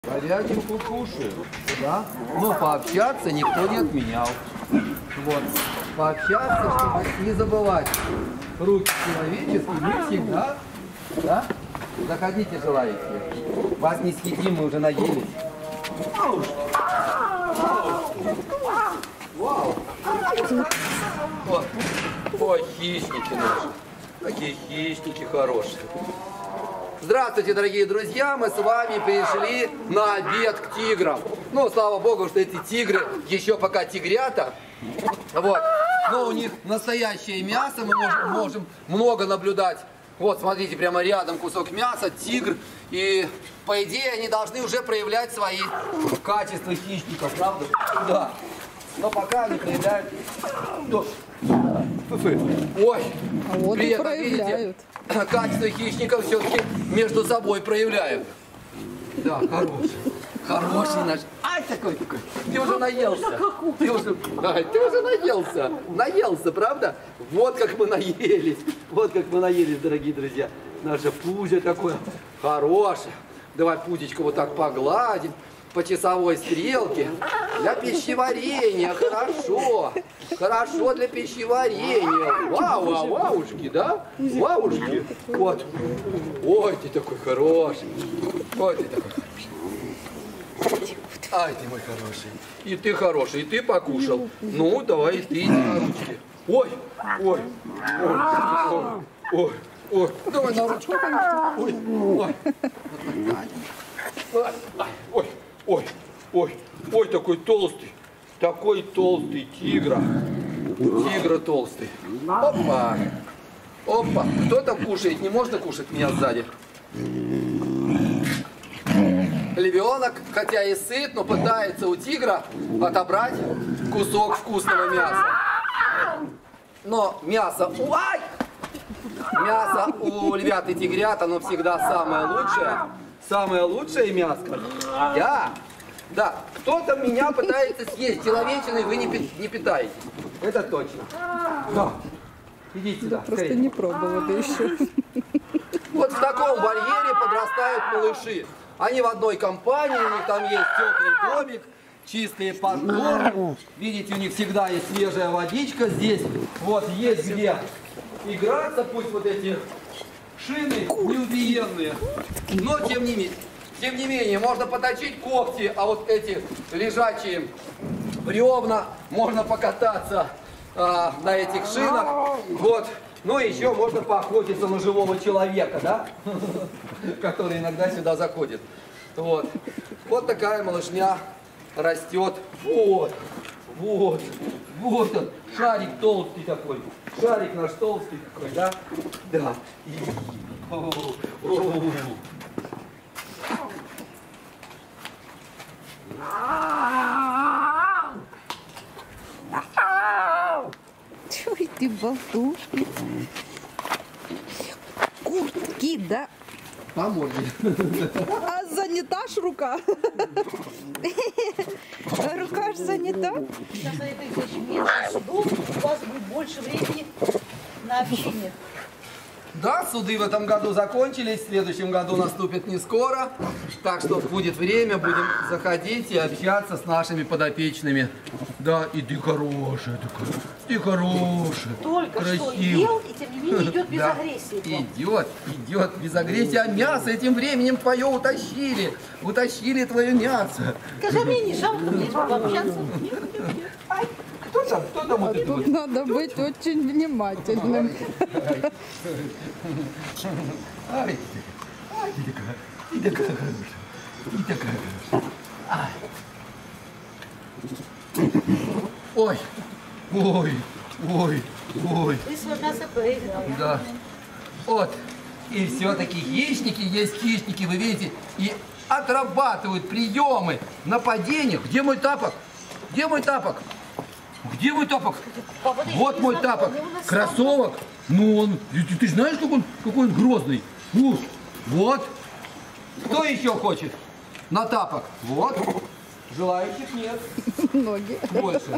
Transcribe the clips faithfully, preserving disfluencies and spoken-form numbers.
Говядинку кушаю, да? Но пообщаться никто не отменял. Вот. Пообщаться, чтобы не забывать руки человеческие, мы всегда, да? Заходите, желаете. Вас не съедим, мы уже наелись. Вау! О, ой, хищники наши. Такие хищники хорошие. Здравствуйте, дорогие друзья! Мы с вами пришли на обед к тиграм. Ну, слава богу, что эти тигры еще пока тигрята. Вот. Но у них настоящее мясо, мы можем, можем много наблюдать. Вот, смотрите, прямо рядом кусок мяса, тигр. И, по идее, они должны уже проявлять свои качества хищников, правда? Да. Но пока они проявляют... Ой, а вот при и этом, проявляют. Видите, качество хищников все-таки между собой проявляют. Да, хороший. Хороший наш. Ай, такой такой. Ты уже наелся. Ты уже, ай, ты уже наелся. Наелся, правда? Вот как мы наелись. Вот как мы наелись, дорогие друзья. Наше пузо такое хорошее. Давай пузечко вот так погладим по часовой стрелке. Для пищеварения хорошо. Хорошо для пищеварения. Вау, вау, ваушки, да? Ваушки. Вот. Ой, ты такой хороший. Ой, ты такой хороший. Ай, ты мой хороший. И ты хороший, и ты покушал. Ну, давай и ты иди на ручки. Ой, ой, ой, ой, ой. Давай на ручку. Ой, ой. Ой, ой, ой, ой, ой, такой толстый. Такой толстый тигра. Тигра толстый. Опа. Опа. Кто там кушает? Не можно кушать меня сзади. Львенок, хотя и сыт, но пытается у тигра отобрать кусок вкусного мяса. Но мясо... Ай! Мясо у львят и тигрят, оно всегда самое лучшее. Самое лучшее мяско. Да. Да. Кто-то меня пытается съесть. Человечиной вы не, не питаетесь. Это точно. Да. Идите сюда. Просто скорее. Не пробовали еще. Вот в таком вольере подрастают малыши. Они в одной компании, у них там есть теплый домик, чистые подгоры. Видите, у них всегда есть свежая водичка здесь. Вот есть где играться, пусть вот эти шины неубиенные. Но тем не менее, тем не менее, можно поточить когти, а вот эти лежачие бревна можно покататься а, на этих шинах. Вот. Ну и еще можно поохотиться на живого человека, да? Который иногда сюда заходит. Вот. Вот такая малышня растет. Вот. Вот. Вот он. Шарик толстый такой. Шарик наш толстый такой, да? Да. Ой, ты болтушка. Куртки, да? По морде. А занята ж рука? Рука ж занята? Сейчас это еще меньше судов, у вас будет больше времени на общение. Да, суды в этом году закончились, в следующем году наступит не скоро. Так что будет время, будем заходить и общаться с нашими подопечными. Да, и ты хорошая такая, ты хорошая, Только красивая. что ел, и тем не менее идет без Да, агрессии. идет, идет без агрессии, а мясо этим временем твое утащили, утащили твое мясо. Скажи, мне не жалко, мне пообщаться. Ай, кто там, кто там вот это Тут вот? надо быть очень внимательным. Ай, ай, ты такая, ты такая хорошая, ты такая хорошая. Ай. Ой, ой, ой, ой. Вы свое мясо проиграли. Да. Вот. И все-таки хищники есть хищники, вы видите, и отрабатывают приемы нападения. Где мой тапок? Где мой тапок? Где мой тапок? Папа, Вот не мой знакомый, тапок. у нас Кроссовок. Ну он, ты, ты знаешь, как он, какой он грозный? Вот. Вот. Кто еще хочет на тапок? Вот. Желающих нет. Ноги. Больше.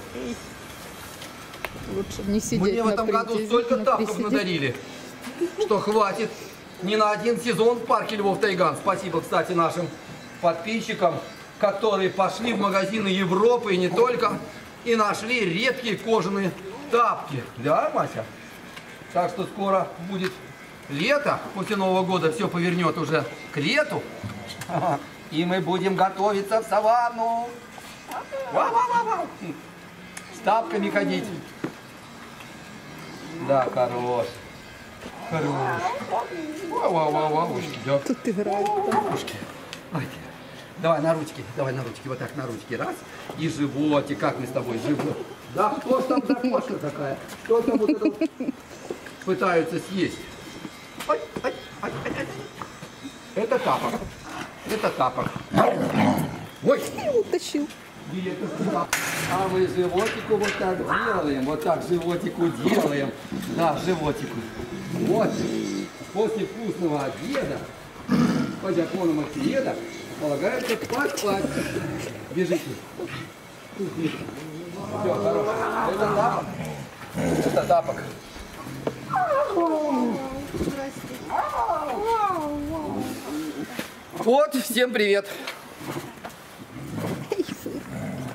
Лучше не сидеть Мне в этом на году приседе- столько на тапков приседе. надарили, что хватит не на один сезон в парке Львов Тайган. Спасибо, кстати, нашим подписчикам, которые пошли в магазины Европы и не только, и нашли редкие кожаные тапки. Да, Мася? Так что скоро будет лето, после Нового года все повернет уже к лету. И мы будем готовиться в саванну. Вау-вау-вау-вау. С тапками ходить. Да, хорош. Хорош. Вау-вау-вау-вау. Тут играет. Ушки. Ой. Давай на ручки, давай на ручки, вот так на ручки, раз. И животик, как мы с тобой, живот. Да, кто ж там за кошка такая? Кто там вот это вот пытаются съесть? Ой, ой, ой, ой, ой. Это тапок, это тапок. Ой, Утащил. и это тапок. А мы животику вот так делаем, вот так животику делаем. Да, животику. Вот, после вкусного обеда, по закону Максиеда, полагается поспать. Бежите. Все, хорошо. Это тапок. Это тапок. Вот, всем привет.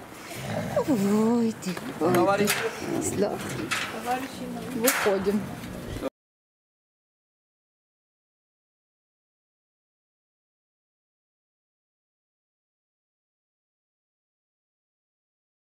Ой, ты. Говори. Да. Выходим.